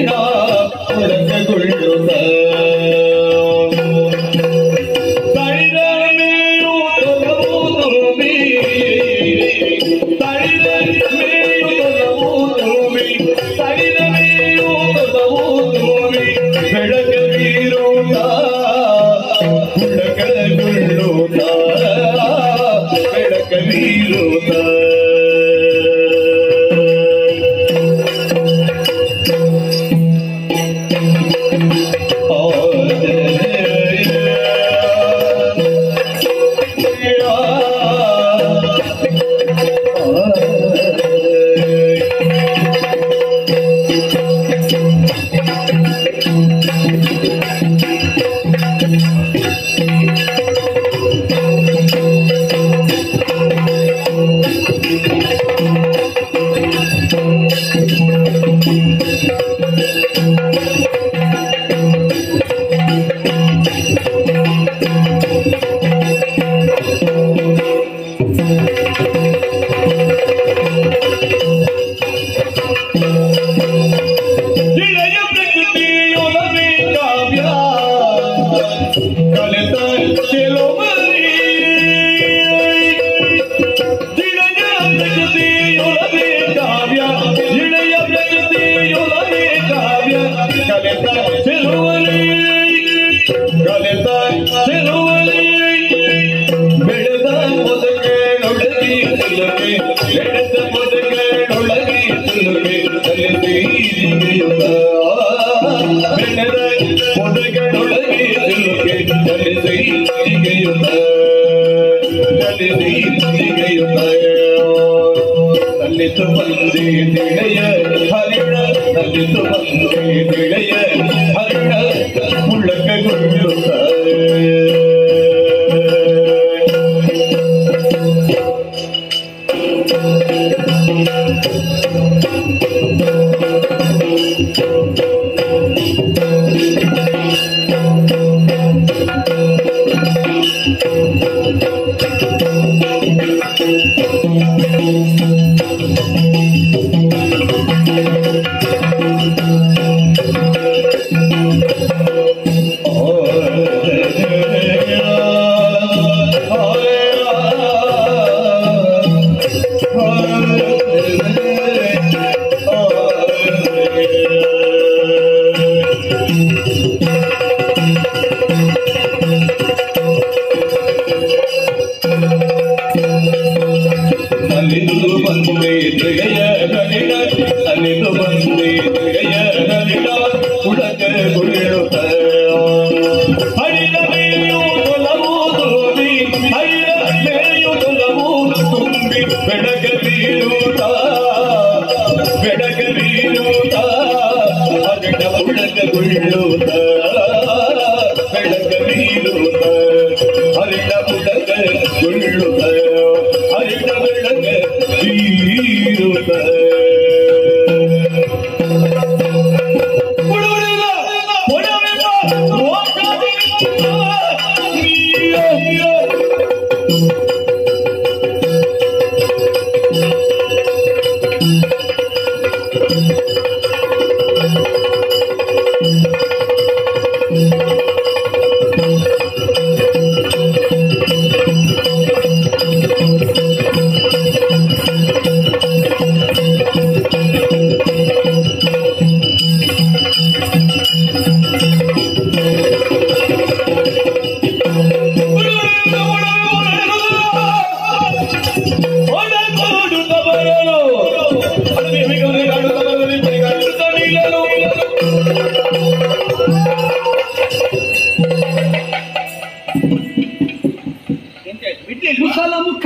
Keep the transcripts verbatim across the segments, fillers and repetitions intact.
ಮುಖ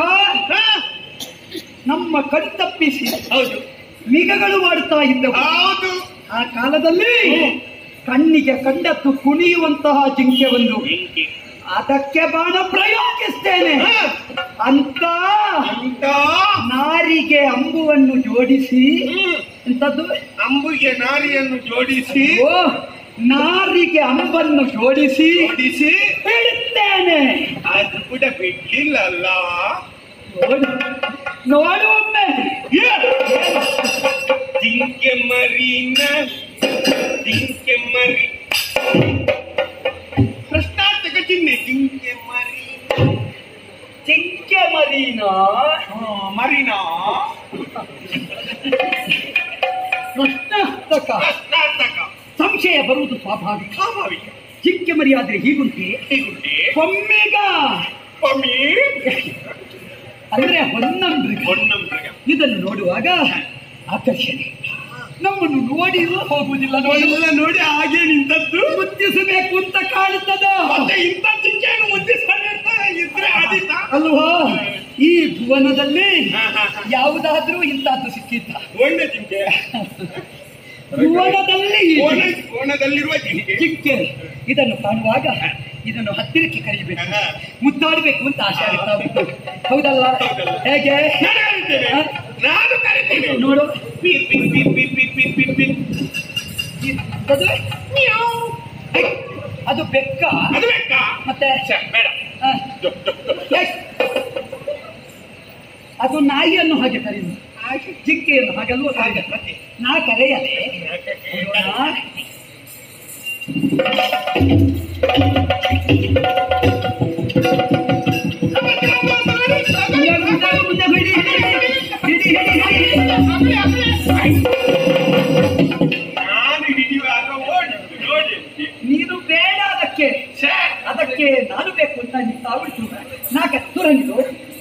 ನಮ್ಮ ಕಣ್ತಪ್ಪಿಸಿ ಮಿಗಗಳು ಮಾಡುತ್ತಾ ಇದ್ದವು. ಆ ಕಾಲದಲ್ಲಿ ಕಣ್ಣಿಗೆ ಕಂಡತ್ತು ಕುಣಿಯುವಂತಹ ಜಿಂಕೆ ಒಂದು, ಅದಕ್ಕೆ ಬಾಣ ಪ್ರಯೋಗಿಸ್ತೇನೆ ಅಂತ ನಾರಿಗೆ ಅಂಬುವನ್ನು ಜೋಡಿಸಿ, ಎಂತದ್ದು ಅಂಬುಗೆ ನಾರಿಯನ್ನು ಜೋಡಿಸಿ, ಓ ನಾರಿಗೆ ಅಂಬನ್ನು ಜೋಡಿಸಿ ಜೋಡಿಸಿ ಬಿಡುತ್ತೇನೆ. ಅದು ಕೂಡ ಬಿಡ್ಲಿಲ್ಲಲ್ಲ, ನೋಡುವೊಮ್ಮೆ. ಜಿಂಕೆ ಮರಿನ ಜಿಂಕೆ ಮರಿ ಪ್ರಶ್ನಾರ್ಥಕ ಚಿಹ್ನೆ ಜಿಂಕೆ ಮರಿ ಚಿಂಕೆ ಮರಿನಾ ಮರಿನಾ ಪ್ರಶ್ನಾರ್ಥಕ ಪ್ರಶ್ನಾರ್ಥಕ ಸಂಶಯ ಬರುವುದು ಸ್ವಾಭಾವಿಕ ಸ್ವಾಭಾವಿಕ. ಚಿಂಕೆ ಮರಿಯಾದ್ರೆ ಹೀಗುಂಟೆ ಹೀಗುಂಟೆ ಒಮ್ಮೆಗ ಪಮಿ ಅಂದ್ರೆ ಹೊನ್ನಂಬೃಗ ಹೊನ್ನಂಬೃಗ. ಇದನ್ನು ನೋಡುವಾಗ ಆಕರ್ಷಣೆ ನಮ್ಮನ್ನು ನೋಡಿಯೂ ಹೋಗುವುದಿಲ್ಲ. ಎಲ್ಲ ನೋಡಿ ಹಾಗೆ ನಿಂತದ್ದು ಮುದ್ದಿಸಬೇಕು ಅಂತ ಕಾಣುತ್ತದ. ಮತ್ತೆ ಇಂಥ ಚಿಂಕೆಯನ್ನು ಮುದ್ದಿಸ್ತಾನೆ ಅಂತ ಇದ್ರೆ ಆದೀತ ಅಲ್ವಾ? ಈ ಭುವನದಲ್ಲಿ ಯಾವುದಾದ್ರೂ ಇಂತಹದ್ದು ಸಿಕ್ಕಿದ್ದ? ಒಳ್ಳೆ ಜಿಂಕೆ ಭುವನದಲ್ಲಿ ಈ ಕೋಣ- ಕೋಣದಲ್ಲಿರುವ ಜಿಂಕೆ ಚಿಂಕೆ ಇದನ್ನು ಕಾಣುವಾಗ ಇದನ್ನು ಹತ್ತಿರಕ್ಕೆ ಕರೀಬೇಕು, ಮುದ್ದಾಡಬೇಕು ಅಂತ ಆಸೆ ಆಗುತ್ತಾ ಉಂಟು. ಹೌದಲ್ಲ? ಹೌದಲ್ಲ. ಹೇಗೆ? ನಾನು ಕರಿತೇನೆ. ಹ? ನಾನು ಕರಿತೇನೆ. ನೋಡು, pin pin pin pin pin pin pin pin ಅದು ಹೇ, ಅದು ಬೆಕ್ಕ ಅದು ಬೇಕಾ? ಮತ್ತೆ ಛೆ, ಬೇಡ. ಹ, ಹೇ, ಅದು ನಾಯಿಯನ್ನು ಹಾಗೆ ಕರೆಯುವುದು, ಜಿಂಕೆಯನ್ನು ಹಾಗಲ್ವ ಕರೆಯುವುದು. ನಾ ಕರೆಯಲೆ ನೋಡೋಣ. ಮುಂದೆ ಬಿಡಿ, ಹಿಡಿ, ಹಿಡಿ, ಹಿಡಿ. ನಾನು ಹಿಡಿಯುವಾಗ ಓಡಿ ನೋಡಿ. ನೀನು ಬೇಡ ಅದಕ್ಕೆ, ಛೆ, ಅದಕ್ಕೆ ನಾನು ಬೇಕು ಅಂತ ನಿಂತ ಉಂಟು. ನಾ ದೂರ ನಿಂತು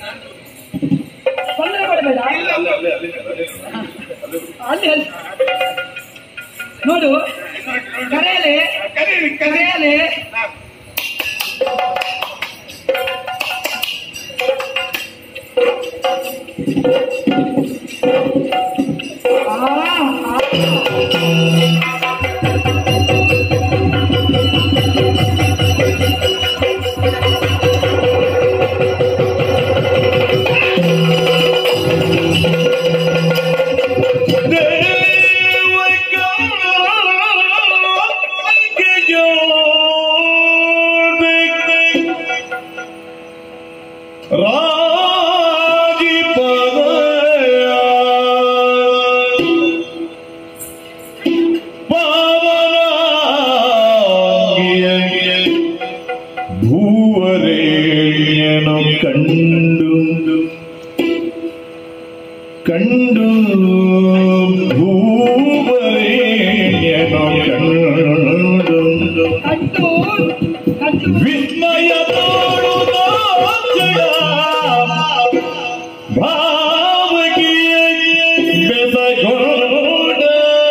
ತೊಂದರೆ ಮಾಡಬೇಡ. ಇಲ್ಲ, ಇಲ್ಲ, ಇಲ್ಲ, ಇಲ್ಲ, ಇಲ್ಲ. ಅಲ್ಲಿ ಅಲ್ಲಿ ನೋಡು, ಕರೆಯಲೆ ಕರೀರಿ, ಕರೀರಿ. ಕರೆಯಲೆ. ನಾನು ಆ, ಆ. ಭೂವರೇಣ್ಯನು ಕಂಡು ಕಂಡು ಭೂವರೇಣ್ಯನು ಕಂಡು ಕಂಡು ಕಂಡು ವಿಸ್ಮಯ ನೋಡುತ್ತ ಭಾವಗಿಯ ಬೆಸಗೊಂಡ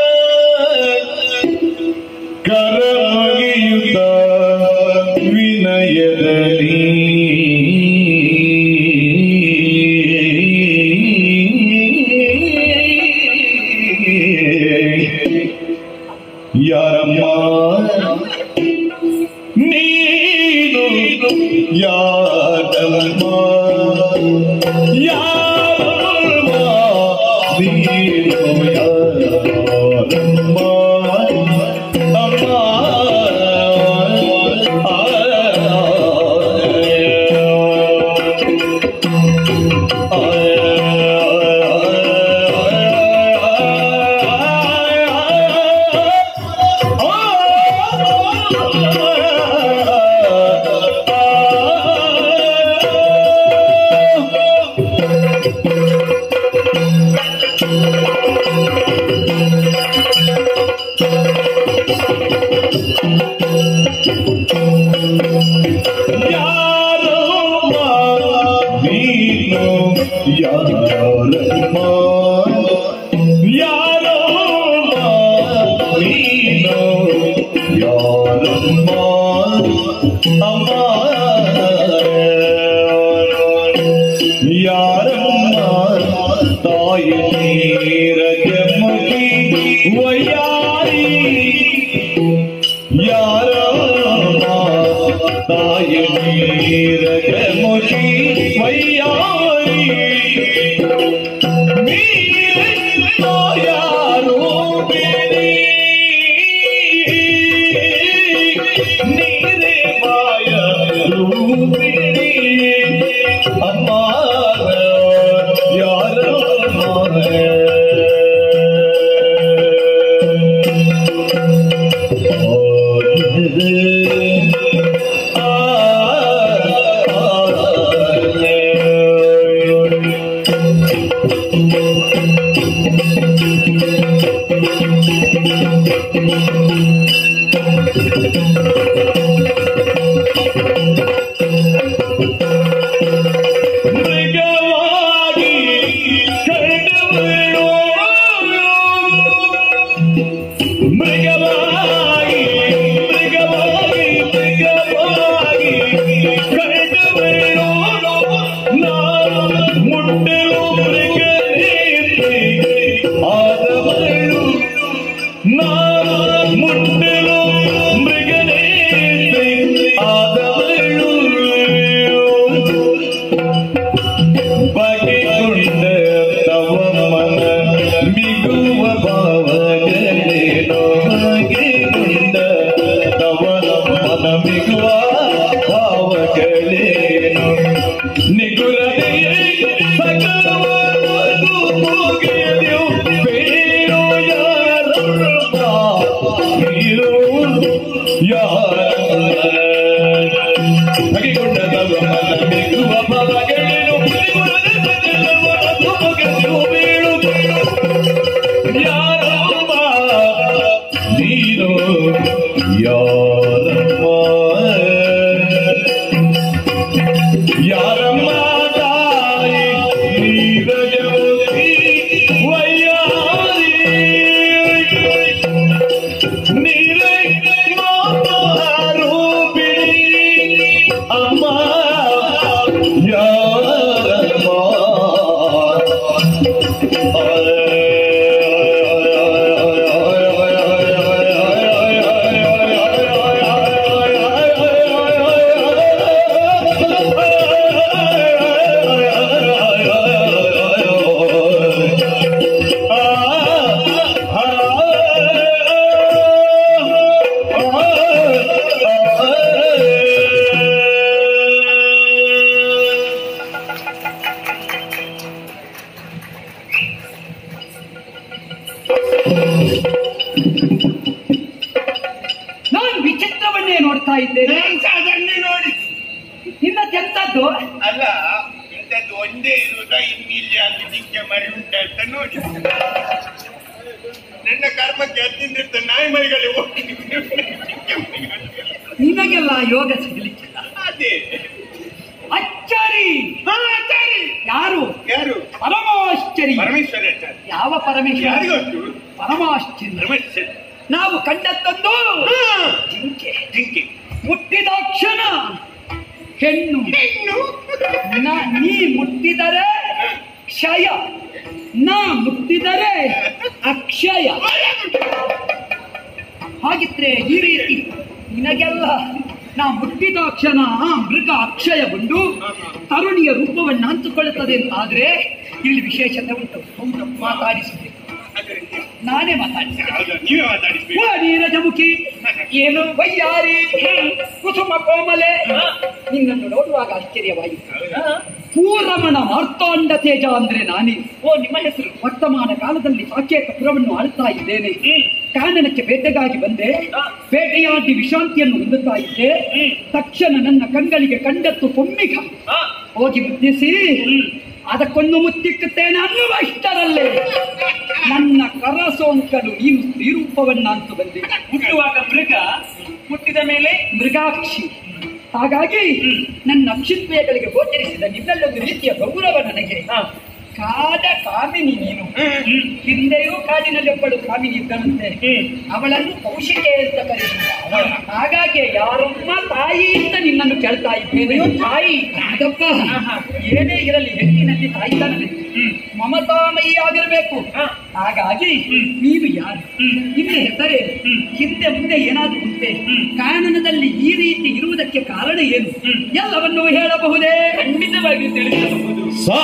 ಕರಮಗಿಯುತ್ತ ವಿನಯದಲ್ಲಿ ಯಾರಮ್ಮ ನೀನು ಯಾರಮ್ಮ ಯಾರಮ್ಮ ನೀನು ಯಾರಮ್ಮ ಅಮ್ಮ ಯಾರಮ್ಮ ನೀನು ಯಾರಮ್ಮ ಯಾರಮ್ಮ ನೀನು ಯಾರಮ್ಮ ಅಮ್ಮ ಯಾರಮ್ಮ ತಾಯಿ ನೀರಗೆ ಮುಗಿ ವಯ್ಯಾರಿ ಯಾರಮ್ಮ ತಾಯಿ ನೀರಗೆ ಮುಗಿ ವಯ್ಯಾರಿ ನೀರು ಯಾರು ಬೇಡಿ ನೀರೇ ಮಾಯ ರೂಪಿಣಿ ಅಮ್ಮ ಯಾರಮ್ಮ ನಾನು ವಿಚಿತ್ರವನ್ನೇ ನೋಡ್ತಾ ಇದ್ದೇನೆ. ಅದನ್ನೇ ನೋಡಿ ಇನ್ನೆಂತದ್ದು ಅಲ್ಲ, ಇಂಥದ್ದು ಒಂದೇ ಇರುವುದ ಇನ್ನಿಲ್ಲಿ ಅಲ್ಲಿ ನಿಂಕೆ ಮರಿ ಉಂಟ ಅಂತ ನೋಡಿ. ನನ್ನ ಕರ್ಮಕ್ಕೆ ಹತ್ತಿಂದಿರ್ತ ನಾಯಿ ಮರಿಗಳೇ ಹೋಗಿ ನಿನಗೆಲ್ಲ ಯೋಗ ಸಿಗಲಿಕ್ಕಿಲ್ಲ. ಅದೇ ಅಚ್ಚರಿ. ಹಾ, ಅಚ್ಚಾರಿ. ಯಾರು? ಯಾರು? ಪರಮಾಶ್ಚರಿ. ಪರಮೇಶ್ವರ ಅಚ್ಚಾರಿ. ಯಾವ ಪರಮೇಶ್ವರ? ಯಾರಿಗೊತ್ತು? ಪರಮಾಶ್ಚರ್ಯ. ಪರಮೇಶ್ವರ. ನಾವು ಕಂಡದ್ದೊಂದು ಜಿಂಕೆ. ಜಿಂಕೆ ಮುಟ್ಟಿದಾಕ್ಷಣ ಹೆಣ್ಣು. ಹೆಣ್ಣು. ನ- ನೀ ಮುಟ್ಟಿದರೆ ಕ್ಷಯ, ನಾ ಮುಟ್ಟಿದರೆ ಅಕ್ಷಯ. ಹಾಗಿದ್ರೆ ಈ ರೀತಿ ನಿನಗೆಲ್ಲ ನಾ ಮುಟ್ಟಿದಾಕ್ಷಣ ಮೃಗ ಅಕ್ಷಯಗೊಂಡು ತರುಣಿಯ ರೂಪವನ್ನು ಹಂಚಿಕೊಳ್ಳುತ್ತದೆ ಅಂತ ಆದ್ರೆ ಇಲ್ಲಿ ವಿಶೇಷತೆ ಉಂಟು. ಮಾತಾಡಿಸಬೇಕು, ನಾನೇ ಮಾತಾಡಿಸಿದೆ. ನೀವೇ ಮಾತಾಡಿಸ್ಬೇಕು. ನೀರಜಮುಖಿ ಏನು ವಯ್ಯಾರಿ ಕುಸುಮ ಕೋಮಲೆ, ನಿನ್ನನ್ನು ನೋಡುವಾಗ ಆಶ್ಚರ್ಯವಾಯಿತು. ಪೂರಮಣ ಮಾರ್ತಾಂಡ ತೇಜ ಅಂದ್ರೆ ನಾನೇ. ಓ, ನಿಮ್ಮ ಹೆಸರು? ವರ್ತಮಾನ ಕಾಲದಲ್ಲಿ ಸಾಕೇತಪುರವನ್ನು ಆಳ್ತಾ ಇದ್ದೇನೆ. ಕಾನನಕ್ಕೆ ಬೇಟೆಗಾಗಿ ಬಂದೆ. ಬೇಟೆಯಾಡಿ ವಿಶ್ರಾಂತಿಯನ್ನು ಹೊಂದುತ್ತಾ ಇದ್ದೆ. ತಕ್ಷಣ ನನ್ನ ಕಂಗಳಿಗೆ ಕಂಡತ್ತು ಪೊಮ್ಮಿಗ. ಹೋಗಿ ಮುದ್ದಿಸಿ ಅದಕ್ಕೊಂದು ಮುತ್ತಿಕ್ಕುತ್ತೇನೆ ಅನ್ನುವ ಇಷ್ಟರಲ್ಲೇ ನನ್ನ ಕರಸೋಂಕಲು ನೀನು ಸ್ತ್ರೀರೂಪವನ್ನಂತೂ ಬಂದೆ. ಹುಟ್ಟುವಾಗ ಮೃಗ, ಹುಟ್ಟಿದ ಮೇಲೆ ಮೃಗಾಕ್ಷಿ. ಹಾಗಾಗಿ ನನ್ನ ಅಕ್ಷಿತ್ವಯಗಳಿಗೆ ಗೋಚರಿಸಿದ ನಿನ್ನಲ್ಲೊಂದು ರೀತಿಯ ಗೌರವ ನನಗೆ. ಕಾದ ಕಾಮಿನಿ ನೀನು. ಹಿಂದೆಯೂ ಕಾಡಿನಲ್ಲಿ ಒಬ್ಬಳು ಕಾಮಿನಿ ಇದ್ದನಂತೆ. ಅವಳನ್ನು ಕೌಶಿಕೆ ಅಂತ ಕರೆಯುತ್ತಾರೆ. ಹಾಗಾಗಿ ಯಾರಮ್ಮ ತಾಯಿ ಅಂತ ನಿನ್ನನ್ನು ಕೇಳ್ತಾ ಇದ್ದೇನೆ. ತಾಯಿ ಅದಪ್ಪ, ಏನೇ ಇರಲಿ ಹೆಣ್ಣಿನಲ್ಲಿ ತಾಯಿತನಬೇಕು, ಮಮತಾಮಯಿ ಆಗಿರ್ಬೇಕು. ಹಾಗಾಗಿ ನೀನು ಯಾರು, ನಿನ್ನ ಹೆಸರೇ, ಹಿಂದೆ ಮುಂದೆ ಏನಾದ್ರೂ ಉಂಟೆ, ಕಾನನದಲ್ಲಿ ಈ ರೀತಿ ಇರುವುದಕ್ಕೆ ಕಾರಣ ಏನು, ಎಲ್ಲವನ್ನೂ ಹೇಳಬಹುದೇ? ಖಂಡಿತವಾಗಿ ತಿಳಿಸಬಹುದು.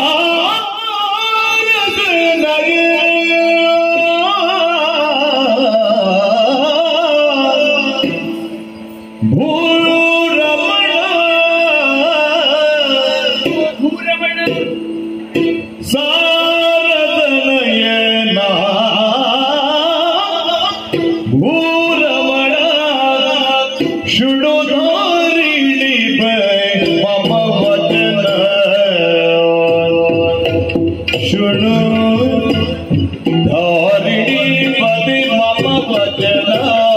ಭೂರಮಣ ಭೂರಮಣ ಸಾರದನಯನ ಭೂರಮಣ ಶುಡುಧಾರಿಣಿ ಮಮ ವಚನ ಶುಣು ಧಾರಿಣಿ ಪದಿ ಮಮ ವಚನ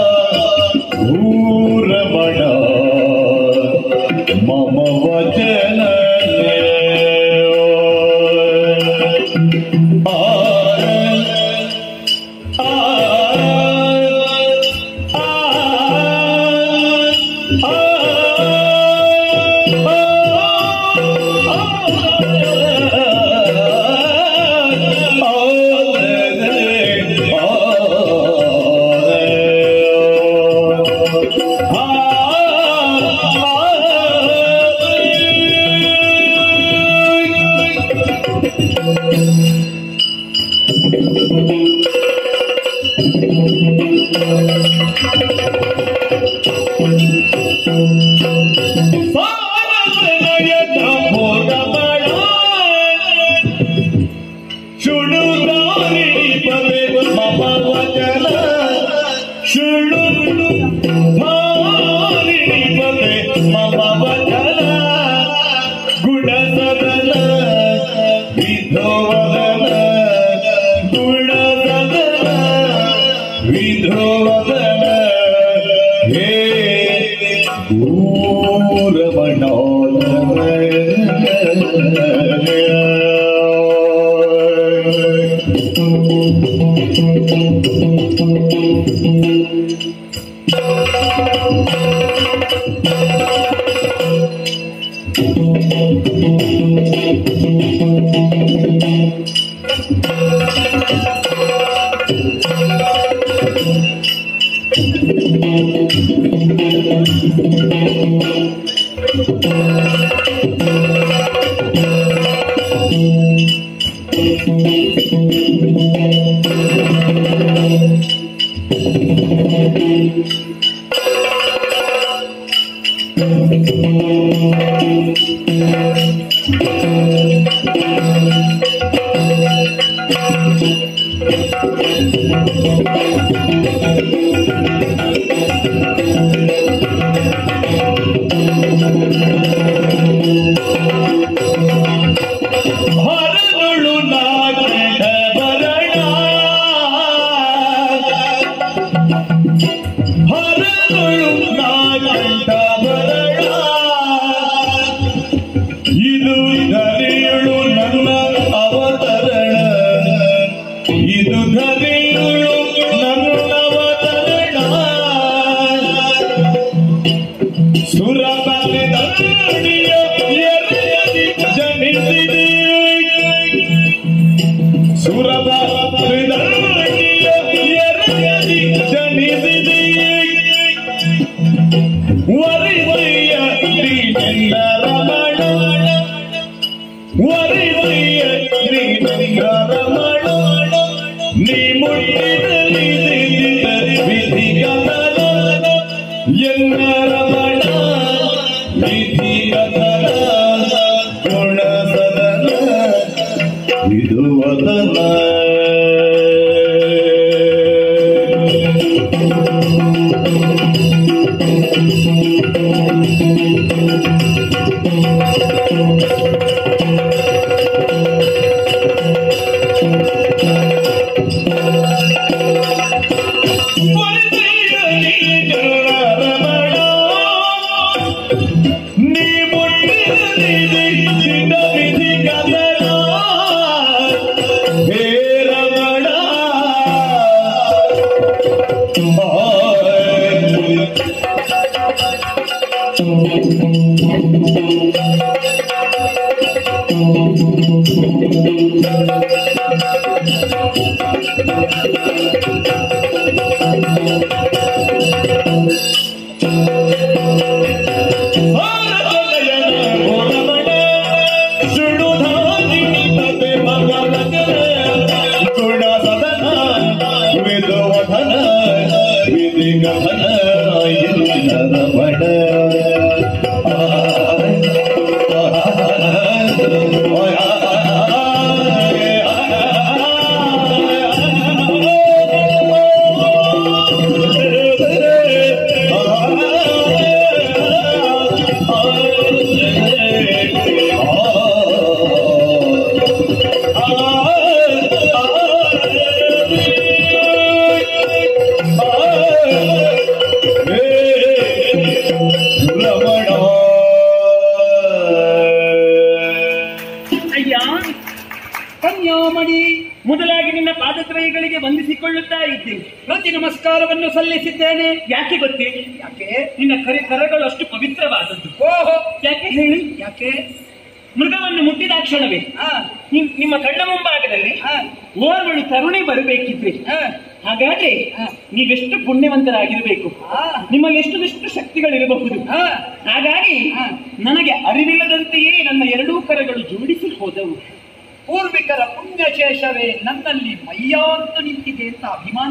ಮೊದಲಾಗಿ ನಿನ್ನ ಪಾದತ್ರಯಗಳಿಗೆ ವಂದಿಸಿಕೊಳ್ಳುತ್ತಾ ಇದ್ದೀನಿ. ಪ್ರತಿ ನಮಸ್ಕಾರವನ್ನು ಸಲ್ಲಿಸಿದ್ದೇನೆ. ಯಾಕೆ ಗೊತ್ತೇ? ಯಾಕೆ? ನಿನ್ನ ಕರಿ ಕರಗಳು ಅಷ್ಟು ಪವಿತ್ರವಾದದ್ದು. ಓಹೋ, ಯಾಕೆ ಹೇಳಿ? ಯಾಕೆ? ಮೃಗವನ್ನು ಮುಟ್ಟಿದ ಕ್ಷಣವೇ ನಿಮ್ಮ ಕಣ್ಣ ಮುಂಭಾಗದಲ್ಲಿ ಓರ್ವಳು ತರುಣಿ ಬರಬೇಕಿದ್ರೆ, ಹಾಗಾದ್ರೆ ನೀವೆಷ್ಟು ಪುಣ್ಯವಂತರಾಗಿರಬೇಕು, ನಿಮ್ಮಲ್ಲಿ ಎಷ್ಟು ಎಷ್ಟು ಶಕ್ತಿಗಳಿರಬಹುದು. ಹಾಗಾಗಿ ನನಗೆ ಅರಿವಿಲ್ಲದಂತೆಯೇ ನನ್ನ ಎರಡೂ ಕರಗಳು ಜೋಡಿಸಿ ಹೋದವು. ಪೂರ್ವಿಕರ ಪುಣ್ಯಶೇಷವೇ ನನ್ನಲ್ಲಿ ಮೈಯಾಂತು ನಿಂತಿದೆ ಅಂತ ಅಭಿಮಾನ ಉಂಟು.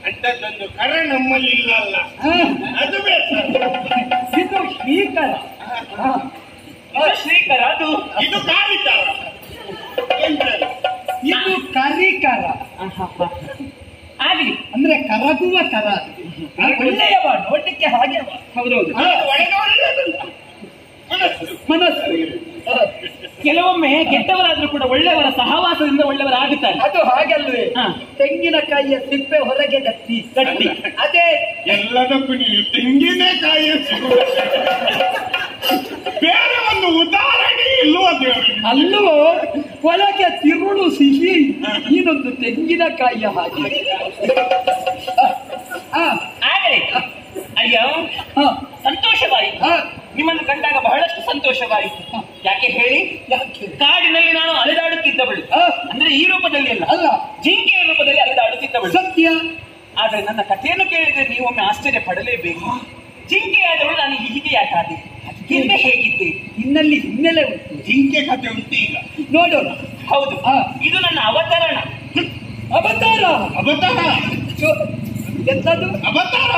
ಅಂತದ್ದೊಂದು ಕರ ನಮ್ಮಲ್ಲಿ ಇಲ್ಲಲ್ಲ, ಹಾ, ಅದು ಬೇಕು. ಇದು ಶ್ರೀಕರ. ಹಾ, ಇದು ಶ್ರೀಕರ, ಅದು ಇದು ಕಾರಿತಾರ, ಇದು ಕರಿಕರ. ಆಗ್ಲಿ. ಅಂದ್ರೆ ಕರಗುವ ಕರ. ಒಳ್ಳೆಯವ, ನೋಟಕ್ಕೆ ಹಾಗೆವ. ಹೌದೌದು. ಮನಸ್ಸು. ಹಾ. ಕೆಲವೊಮ್ಮೆ ಕೆಟ್ಟವರಾದ್ರೂ ಕೂಡ ಒಳ್ಳೆಯವರ ಸಹವಾಸದಿಂದ ಒಳ್ಳೆಯವರಾಗುತ್ತಾರೆ. ಅದು ಹಾಗಲ್ವೇ? ಹಾ. ತೆಂಗಿನಕಾಯಿಯ ಸಿಪ್ಪೆ ಹೊರಗೆ ಗಟ್ಟಿ ಗಟ್ಟಿ. ಅದೇ ಎಲ್ಲದಕ್ಕೂ ನೀವು ತೆಂಗಿನಕಾಯಿ ಸಿಗುವ ಬೇರೆ ಒಂದು ಉದಾಹರಣೆ ಇಲ್ಲವೋ ದೇವರಿಗೆ? ಅಲ್ಲೂ ಒಳಗೆ ತಿರುಳು ಸಿಹಿ, ಇನ್ನೊಂದು ತೆಂಗಿನಕಾಯಿಯ ಹಾಗೆ. ಹಾ, ಆಗಲಿ. ಅಯ್ಯೋ, ಹಾ, ಸಂತೋಷವಾಯಿತು. ಹಾ. ನಿಮ್ಮನ್ನು ಕಂಡಾಗ ಬಹಳಷ್ಟು ಸಂತೋಷವಾಯಿತು. ಯಾಕೆ ಹೇಳಿ? ಯಾಕೆ? ಕಾಡಿನಲ್ಲಿ ನಾನು ಅಲೆದಾಡುತ್ತಿದ್ದವಳು. ಹಾ. ಅಂದ್ರೆ ಈ ರೂಪದಲ್ಲಿ ಅಲ್ಲ, ಅಲ್ಲ, ಜಿಂಕೆಯ ರೂಪದಲ್ಲಿ ಅಲೆದಾಡುತ್ತಿದ್ದವಳು. ಸತ್ಯ. ಆದ್ರೆ ನನ್ನ ಕಥೆಯನ್ನು ಕೇಳಿದ್ರೆ ನೀವೊಮ್ಮೆ ಆಶ್ಚರ್ಯ ಪಡಲೇಬೇಕು. ಜಿಂಕೆಯಾದವಳು ನಾನು ಹೀಗೆ ಯಾಕೆ ಆದೆ? ಹಿಂದೆ ಹೇಗಿದ್ದೆ? ಇನ್ನಲ್ಲಿ ಹಿನ್ನೆಲೆ ಉಂಟು. ಜಿಂಕೆ ಕಥೆ ಉಂಟು ಈಗ, ನೋಡೋಣ. ಹೌದು. ಹಾ. ಇದು ನನ್ನ ಅವತರಣ. ಅವತಾರ. ಅವತಾರ ಚೋ- ಎಂತದು? ಅವತಾರ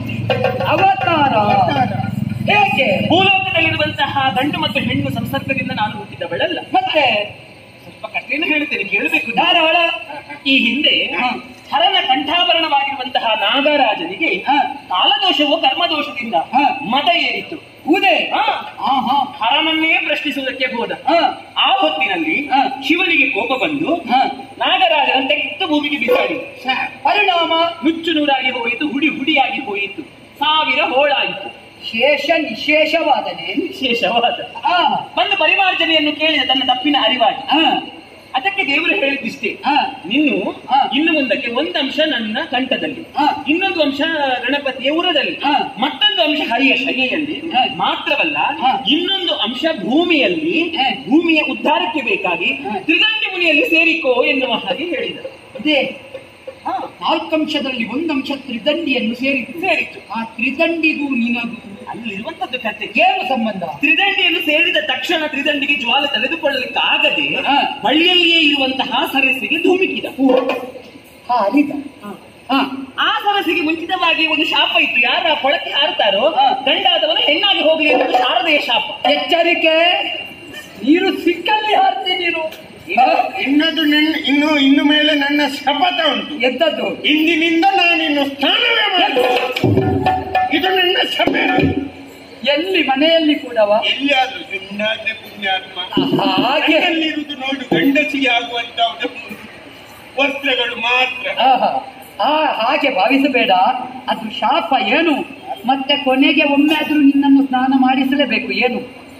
ಅವತಾರ ಹೇಗೆ? ಭೂಲೋಕದಲ್ಲಿರುವಂತಹ ಗಂಡು ಮತ್ತು ಹೆಣ್ಣು ಸಂಸರ್ಗದಿಂದ ನಾನು ಹುಟ್ಟಿದವಳಲ್ಲ. ಮತ್ತೆ ಸ್ವಲ್ಪ ಕಥೆಯನ್ನು ಹೇಳುತ್ತೇನೆ, ಕೇಳಬೇಕು. ಧಾರಾಳ. ಈ ಹಿಂದೆ ಹಾ. ಹರನ ಕಂಠಾಭರಣವಾಗಿರುವಂತಹ ನಾಗರಾಜನಿಗೆ ಹಾ. ಕಾಲದೋಷವು ಕರ್ಮದೋಷದಿಂದ ಹಾ. ಮದ ಏರಿತು. ಉದೇ. ಹಾ. ಆಹಾ. ಹರನನ್ನೇ ಪ್ರಶ್ನಿಸುವುದಕ್ಕೆ ಹೋದ. ಹಾ. ಆ ಹೊತ್ತಿನಲ್ಲಿ ಹಾ. ಶಿವನಿಗೆ ಕೋಪ ಬಂದು ಹಾ. ನಾಗರಾಜನ ತೆಗೆದು ಭೂಮಿಗೆ ಬಿಸಾಡಿ ಪರಿಣಾಮ ನುಚ್ಚು ನೂರಾಗಿ ಹೋಯಿತು, ಹುಡಿ ಹುಡಿಯಾಗಿ ಹೋಯಿತು, ಸಾವಿರ ಹೋಳಾಯಿತು. ಶೇಷ ನಿಶೇಷವಾದನೆ. ವಿಶೇಷವಾದ ಆ, ಒಂದು ಪರಿಮಾರ್ಜನೆಯನ್ನು ಕೇಳಿದ ತನ್ನ ತಪ್ಪಿನ ಅರಿವಾಗಿ. ಆ, ಅದಕ್ಕೆ ದೇವರು ಹೇಳಿದಿಷ್ಟೇ, ಆ, ನೀನು ಹಾ. ಇನ್ನು ಮುಂದಕ್ಕೆ ಒಂದು ಅಂಶ ನನ್ನ ಕಂಠದಲ್ಲಿ, ಹಾ. ಇನ್ನೊಂದು ಅಂಶ ಗಣಪತಿಯ ಉರದಲ್ಲಿ, ಹಾ. ಮತ್ತೊಂದು ಅಂಶ ಹರಿಯ ಶೈಯಲ್ಲಿ, ಹಾ. ಮಾತ್ರವಲ್ಲ ಹಾ. ಇನ್ನೊಂದು ಅಂಶ ಭೂಮಿಯಲ್ಲಿ, ಹಾ. ಭೂಮಿಯ ಉದ್ಧಾರಕ್ಕೆ ಬೇಕಾಗಿ ಹಾ. ತ್ರಿದಂಡಿ ಮುನಿಯಲ್ಲಿ ಸೇರಿಕೋ ಎನ್ನುವ ಹಾಗೆ ಹೇಳಿದ. ಅದೇ ಹಾ. ನಾಲ್ಕಂಶದಲ್ಲಿ ಒಂದಂಶ ತ್ರಿದಂಡಿಯನ್ನು ಸೇರಿತು. ಸೇರಿತು. ಆ ತ್ರಿದಂಡಿಗೂ ನಿನಗೂ ಅಲ್ಲಿರುವಂತದ್ದು ಕತೆ. ಏನು ಸಂಬಂಧ? ತ್ರಿದಂಡಿಯನ್ನು ಸೇರಿದ ತಕ್ಷಣ ತ್ರಿದಂಡಿಗೆ ಜ್ವಾಲೆ ತಡೆದುಕೊಳ್ಳಲಿಕ್ಕೆ ಆಗದೆ ಹಾ. ಬಳಿಯಲ್ಲಿಯೇ ಇರುವಂತಹ ಸರಸ್ಸಿಗೆ ಧುಮುಕಿದ. ಹಾ, ಅರಿದ. ಹಾ. ಆ ಸರಸ್ಸಿಗೆ ಮುಂಚಿತವಾಗಿ ಒಂದು ಶಾಪ ಇತ್ತು. ಯಾರ ಕೊಳಕ್ಕೆ ಹಾರುತ್ತಾರೋ ಹಾ. ಗಂಡಾದವನು ಹೆಣ್ಣಾಗಿ ಹೋಗಲಿ ಎನ್ನುವುದು ಶಾರದೆಯ ಶಾಪ. ಎಚ್ಚರಿಕೆ, ನೀರು ಸಿಕ್ಕಲ್ಲಿ ಹಾರ್ತಿ ನೀರು. ಇನ್ನದು ನನ್ನ ಇನ್ನು ಇನ್ನು ಮೇಲೆ ನನ್ನ ಶಪಥ ಉಂಟು. ಎಂತದ್ದು? ಇಂದಿನಿಂದ ನಾನಿನ್ನು ಸ್ನಾನವೇ ಮಾಡಿ, ಇದು ನನ್ನ ಶಪಥ. ಎಲ್ಲಿ? ಮನೆಯಲ್ಲಿ ಕೂಡವ? ಎಲ್ಲಿಯಾದ್ರೂ ಸುಮ್ಮನಾದ್ರೆ ಪುಣ್ಯಾತ್ಮ. ಹಾಗೆ ಇರುವುದು ನೋಡು, ಗಂಡಸಿಗೆ ಆಗುವಂತ ವಸ್ತ್ರಗಳು ಮಾತ್ರ. ಆಹಾ. ಆ ಹಾಗೆ ಭಾವಿಸಬೇಡ, ಅದು ಶಾಪ. ಏನು ಮತ್ತೆ ಕೊನೆಗೆ ಒಮ್ಮೆ ಆದ್ರೂ ನಿನ್ನನ್ನು ಸ್ನಾನ ಮಾಡಿಸಲೇಬೇಕು. ಏನು?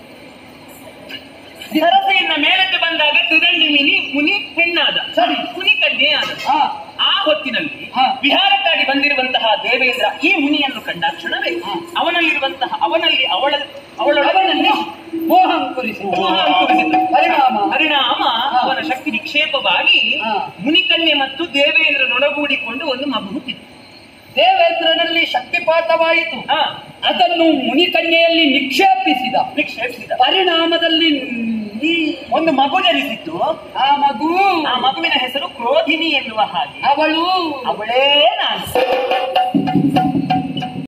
ಸರಸೆಯಿಂದ ಮೇಲಕ್ಕೆ ಬಂದಾಗ ತ್ರಿದಂಡಿ ಮುನಿ ಮುನಿ ಹೆಣ್ಣಾದ, ಸರಿ. ಮುನಿ ಕನ್ಯೆ ಆದ. ಹಾ. ಆ ಹೊತ್ತಿನಲ್ಲಿ ಹಾ. ವಿಹಾರಕ್ಕಾಗಿ ಬಂದಿರುವಂತಹ ದೇವೇಂದ್ರ ಈ ಮುನಿಯನ್ನು ಕಂಡ ಕ್ಷಣವೇ ಹಾ. ಅವನಲ್ಲಿರುವಂತಹ ಅವನಲ್ಲಿ ಅವಳ ಅವಳೊಡನೆ ಅವನಲ್ಲಿ ಮೋಹ ಅಂಕುರಿಸಿ ಮೋಹ ಅಂಕುರಿಸಿತು. ಪರಿಣಾಮ ಪರಿಣಾಮ ಹಾ. ಅವನ ಶಕ್ತಿ ನಿಕ್ಷೇಪವಾಗಿ ಹಾ. ಮುನಿಕನ್ಯೆ ಮತ್ತು ದೇವೇಂದ್ರನೊಡಗೂಡಿಕೊಂಡು ಒಂದು ಮಗು ಹುಟ್ಟಿತು. ದೇವೇಂದ್ರನಲ್ಲಿ ಶಕ್ತಿಪಾತವಾಯಿತು. ಹಾ. ಅದನ್ನು ಮುನಿಕನ್ಯೆಯಲ್ಲಿ ನಿಕ್ಷೇಪಿಸಿದ. ನಿಕ್ಷೇಪಿಸಿದ ಪರಿಣಾಮದಲ್ಲಿ ಈ ಒಂದು ಮಗು ಜನಿಸಿತ್ತು. ಆ ಮಗು, ಆ ಮಗುವಿನ ಹೆಸರು ಕ್ರೋಧಿನಿ ಎನ್ನುವ ಹಾಗೆ ಅವಳು ಅವಳೇ ನಾನು.